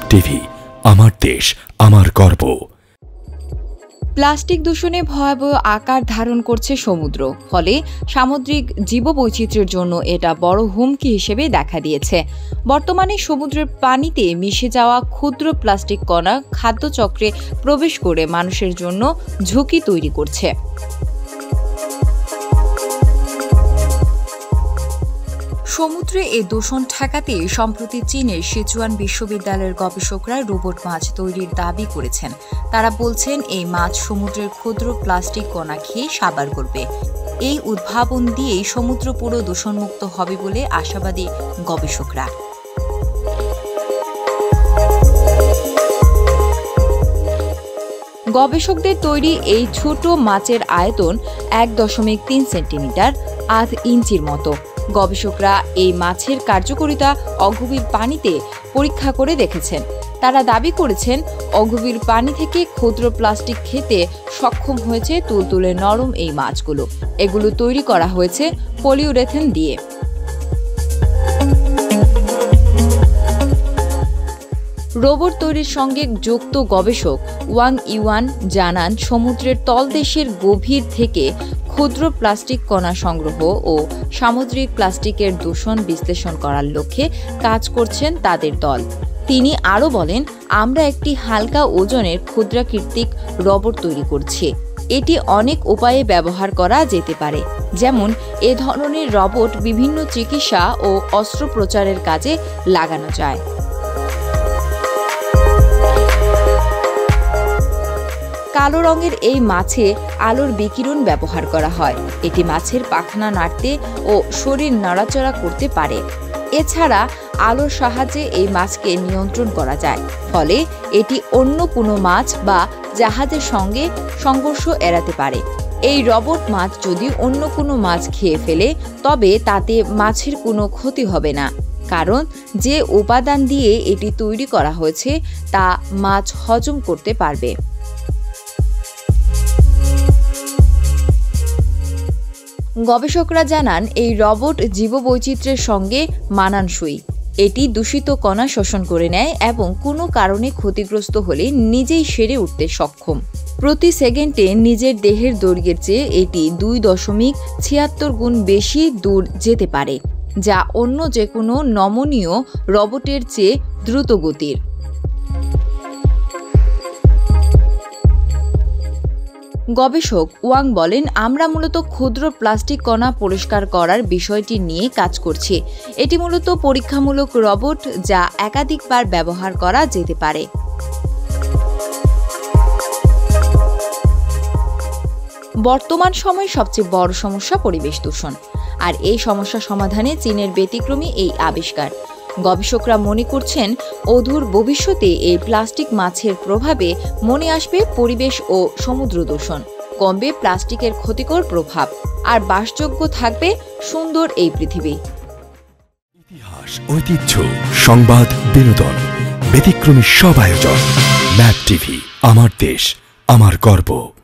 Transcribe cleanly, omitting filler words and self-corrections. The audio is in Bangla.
টিভি, আমার দেশ, আমার গর্ব। প্লাস্টিক দূষণে ভয়াবহ আকার ধারণ করছে সমুদ্র, ফলে সামুদ্রিক জীববৈচিত্র্যের জন্য এটা বড় হুমকি হিসেবে দেখা দিয়েছে। বর্তমানে সমুদ্রের পানিতে মিশে যাওয়া ক্ষুদ্র প্লাস্টিক কণা খাদ্যচক্রে প্রবেশ করে মানুষের জন্য ঝুঁকি তৈরি করছে। সমুদ্রে এ দূষণ ঠেকাতে সম্প্রতি চীনের সিচুয়ান বিশ্ববিদ্যালয়ের গবেষকরা রোবট মাছ তৈরির দাবি করেছেন। তারা বলছেন এই মাছ সমুদ্রের ক্ষুদ্র প্লাস্টিক কণা খেয়ে সাবার করবে। এই উদ্ভাবন দিয়েই সমুদ্র পুরো দূষণমুক্ত হবে বলে আশাবাদী গবেষকরা। গবেষকদের তৈরি এই ছোট মাছের আয়তন 1.3 সেন্টিমিটার, আধ ইঞ্চির মতো। গবেষকরা এই মাছের কার্যকারিতা অগভীর পানিতে পরীক্ষা করে দেখেছেন। তারা দাবি করেছেন অগভীর পানি থেকে ক্ষুদ্র প্লাস্টিক খেতে সক্ষম হয়েছে তুলতুলে নরম এই মাছগুলো। এগুলো তৈরি করা হয়েছে পলিউরেথেন দিয়ে। রোবট তৈরির সঙ্গে যুক্ত গবেষক ওয়াং ইউয়ান জানান, সমুদ্রের তলদেশের গভীর থেকে ক্ষুদ্র প্লাস্টিক কণা সংগ্রহ ও সামুদ্রিক প্লাস্টিকের দূষণ বিশ্লেষণ করার লক্ষ্যে কাজ করছেন তাদের দল। তিনি আরও বলেন, আমরা একটি হালকা ওজনের ক্ষুদ্রাকৃতিক রোবট তৈরি করছি। এটি অনেক উপায়ে ব্যবহার করা যেতে পারে, যেমন এ ধরনের রোবট বিভিন্ন চিকিৎসা ও অস্ত্রোপচারের কাজে লাগানো যায়। কালো রঙের এই মাছে আলোর বিকিরণ ব্যবহার করা হয়। এটি মাছের পাখনা নাড়তে ও শরীর নড়াচড়া করতে পারে। এছাড়া আলোর সাহায্যে এই মাছকে নিয়ন্ত্রণ করা যায়, ফলে এটি অন্য কোনো মাছ বা জাহাজের সঙ্গে সংঘর্ষ এড়াতে পারে। এই রোবট মাছ যদি অন্য কোনো মাছ খেয়ে ফেলে, তবে তাতে মাছের কোনো ক্ষতি হবে না, কারণ যে উপাদান দিয়ে এটি তৈরি করা হয়েছে তা মাছ হজম করতে পারবে। গবেষকরা জানান, এই রোবট জীববৈচিত্র্যের সঙ্গে মানানসই। এটি দূষিত কণা শোষণ করে নেয় এবং কোনো কারণে ক্ষতিগ্রস্ত হলে নিজেই সেরে উঠতে সক্ষম। প্রতি সেকেন্ডে নিজের দেহের দৈর্ঘ্যের চেয়ে এটি 2.76 গুণ বেশি দূর যেতে পারে, যা অন্য যে কোনো নমনীয় রোবটের চেয়ে দ্রুত গতির। গবেষক ওয়াং বলেন, আমরা মূলত ক্ষুদ্র প্লাস্টিক কণা পরিষ্কার করার বিষয়টি নিয়ে কাজ করছি। এটি মূলত পরীক্ষামূলক রোবট, যা একাধিকবার ব্যবহার করা যেতে পারে। বর্তমান সময়ে সবচেয়ে বড় সমস্যা পরিবেশ দূষণ, আর এই সমস্যা সমাধানে চীনের ব্যতিক্রমী এই আবিষ্কার। গবেষকরা মনে করছেন, অদূর ভবিষ্যতে এই প্লাস্টিক মাছের প্রভাবে মনে আসবে পরিবেশ ও সমুদ্র দূষণ, কমবে প্লাস্টিকের ক্ষতিকর প্রভাব, আর বাসযোগ্য থাকবে সুন্দর এই পৃথিবী। ইতিহাস, ঐতিহ্য, সংবাদ, বিনোদন, ব্যতিক্রমী সব আয়োজন। ম্যাপ টিভি, আমার দেশ, আমার গর্ব।